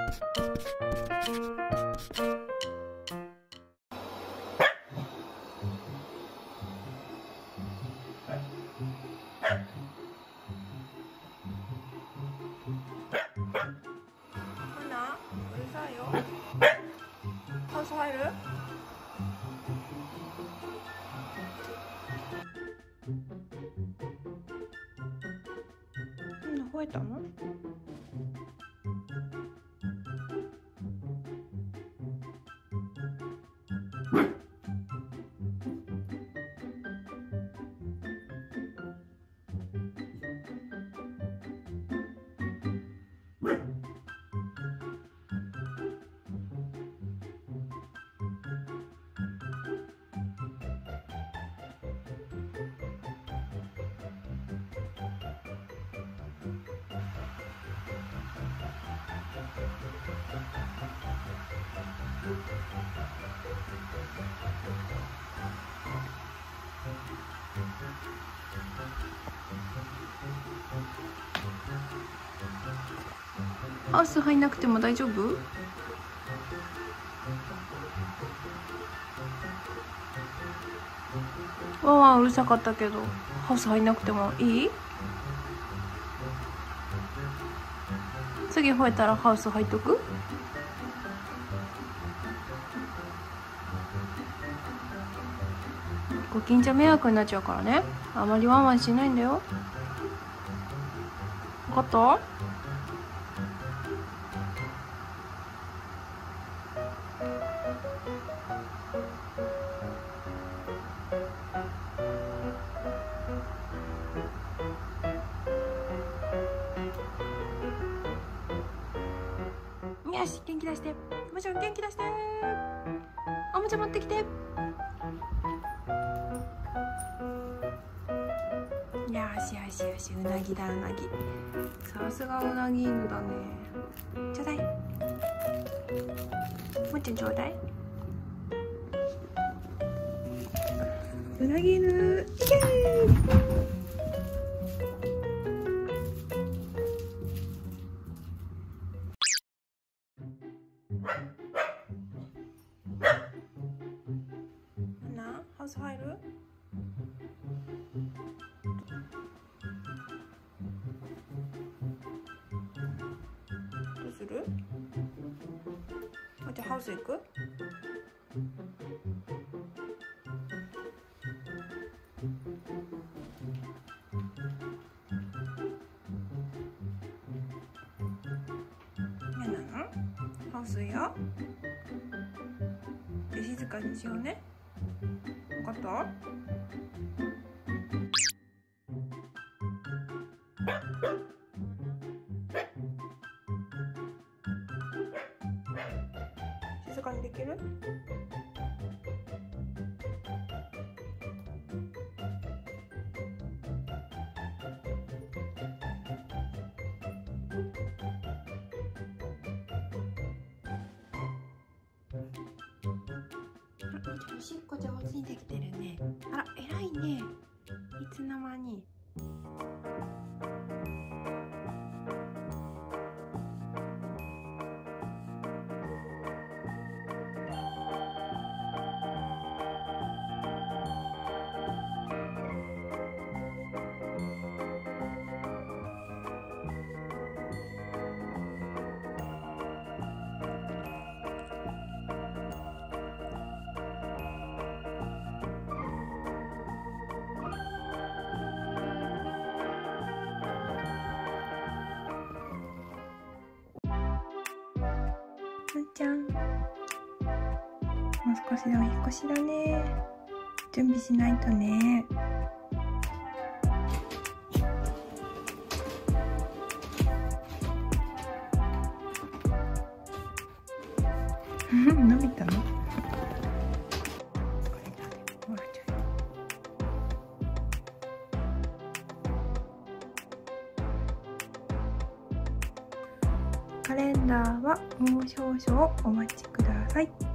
ハウス入る？吠えたの？ハウス入んなくても大丈夫？ワンワンうるさかったけど、ハウス入んなくてもいい？次吠えたらハウス入っとく？ご近所迷惑になっちゃうからね。あまりワンワンしないんだよ。分かった？よし、元気出して。もちろん元気出して。おもちゃ持ってきて。よしよしよし、うなぎだうなぎ。さすがうなぎ犬だね。ちょうだい。もっちゃんちょうだい。うなぎ犬、イエーイ。ハウス入る？どうする？じゃあハウス行く？嫌なの？ハウス嫌？で静かにしようね。分かった？静かにできる？おしっこ上手にできてるね。あら、偉いね。いつの間に。むーちゃん、もう少しでお引っ越しだね。準備しないとね。伸びたの？カレンダーはもう少々お待ちください。